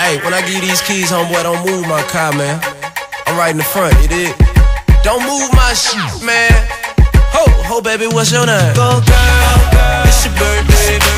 Hey, when I give you these keys, homeboy, don't move my car, man. I'm right in the front, you dig? Don't move my shit, man. Ho, baby, what's your name? Go girl, it's your birthday, girl.